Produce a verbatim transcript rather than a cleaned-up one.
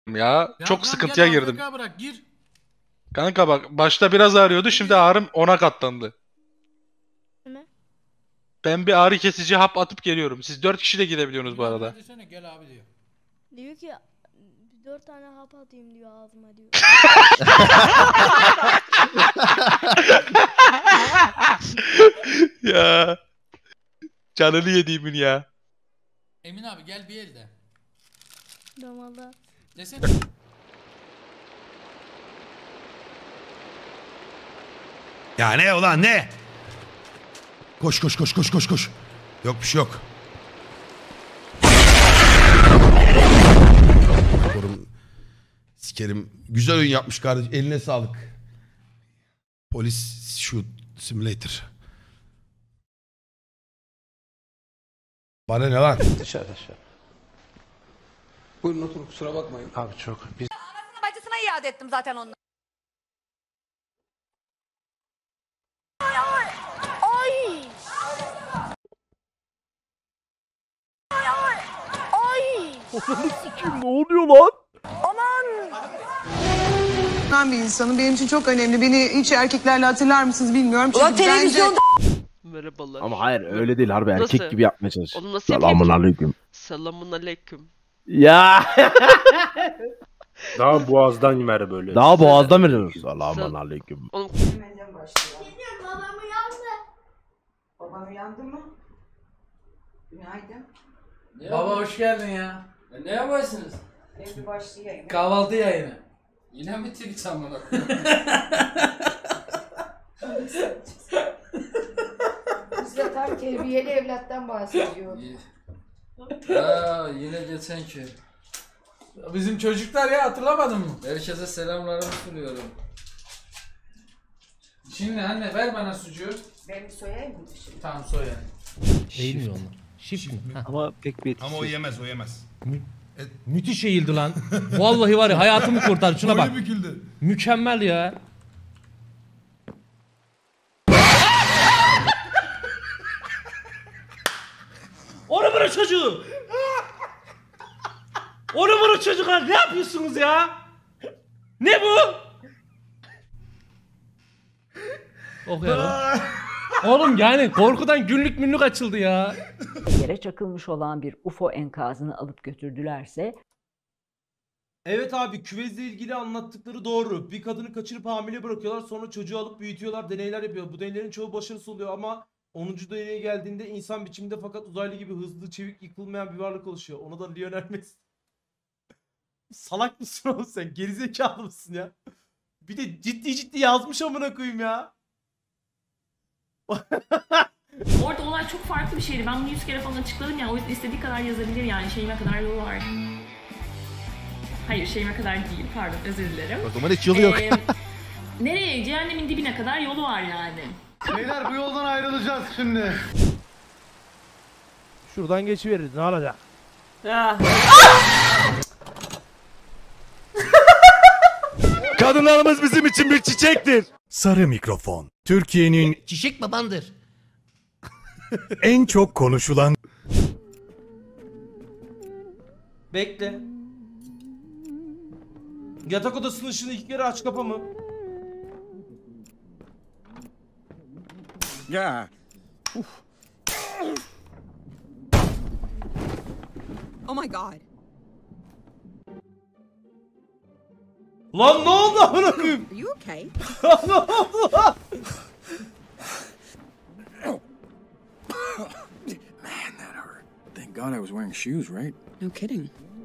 ya. Ya Çok tamam, sıkıntıya gel girdim. A F K bırak gir. Kanka bak başta biraz ağrıyordu, şimdi ağrım ona katlandı. Ne? Ben bir ağrı kesici hap atıp geliyorum. Siz dört kişi de gidebiliyorsunuz bu Ünal arada. hadi desene gel abi diyor. Diyor ki dört tane hap atayım diyor ağzıma diyor. Ya. Canını yediğimin ya. Emin abi gel bir elde. Damala. Desene. Ya ne ulan ne? Koş koş koş koş koş koş. Yok bir şey yok. Korum. Sikerim. Güzel oyun yapmış kardeş. Eline sağlık. Polis shoot simulator. Bana ne lan? Dışarı dışarı. Buyurun oturun kusura bakmayın. Abi çok. Biz Bacısına iade ettim zaten onu. Ay! Ay! Ne oluyor lan? Ben bir insanım. Benim için çok önemli. Beni hiç erkeklerle hatırlar mısınız bilmiyorum. Çünkü Ulan televizyonda... Merhabalar. ama hayır öyle değil harbi erkek Nasıl? gibi yapmaya çalış. Onu nasıl Selamun yapayım ki? aleyküm. Selamun aleyküm. Ya. Daha boğazdan ver böyle. Daha boğazdan veriyoruz. Sel- Selamun aleyküm. Oğlum Babam uyandı. Baban uyandı mı? Günaydın. Baba hoş geldin ya. E, ne yapıyorsunuz? Evde başlayayım. Kahvaltı yayını. Yine mi Twitch amına? Biz de tam terbiyeli evlattan bahsediyoruz. Ya yine geçenki. Bizim çocuklar ya hatırlamadın mı? Herkese selamlarımı sunuyorum. Şimdi anne ver bana sucuğu. Ben bir soyayım mı şimdi? Tamam soya. Eğilmiyor onlar. Shift mi? Ha. Ama pek bir Ama o yemez o yemez. Müthiş eğildi lan. Vallahi var ya hayatımı kurtardı. Şuna bak. Boynu büküldü. Mükemmel ya. Onu bırak çocuğu. Onu bırak çocuklar. Ne yapıyorsunuz ya? Ne bu? Okuyalım. Oğlum yani korkudan günlük münlük açıldı ya. Yere çakılmış olan bir U F O enkazını alıp götürdülerse... Evet abi küvezle ilgili anlattıkları doğru. Bir kadını kaçırıp hamile bırakıyorlar, sonra çocuğu alıp büyütüyorlar, deneyler yapıyor. Bu deneylerin çoğu başarısız oluyor ama onuncu deneye geldiğinde insan biçiminde fakat uzaylı gibi hızlı, çevik, yıkılmayan bir varlık oluşuyor. Ona da Lionel Messi. Salak mısın oğlum sen? Gerizekalı mısın ya? Bir de ciddi ciddi yazmış amına koyayım ya. Orada olay çok farklı bir şeydi. Ben bunu yüz kere falan açıkladım ya. O yüzden istediği kadar yazabilir yani. Şeyime kadar yolu var. Hayır şeyime kadar değil. Pardon özür dilerim. O zaman hiç yolu yok. Ee, nereye? Cehennemin dibine kadar yolu var yani. Beyler bu yoldan ayrılacağız şimdi. Şuradan geçiveririz ne olacak? Kadınlarımız bizim için bir çiçektir. Sarı mikrofon. Türkiye'nin Çiçek babandır. en çok konuşulan Bekle. Yatak odasının ışığını iki kere aç kapa mı? ya. Oh my god. Lan ne oldu amına koyayım? Are you okay? Ne oldu lan? Man, that hurt. Thank God I was wearing shoes, right? No kidding.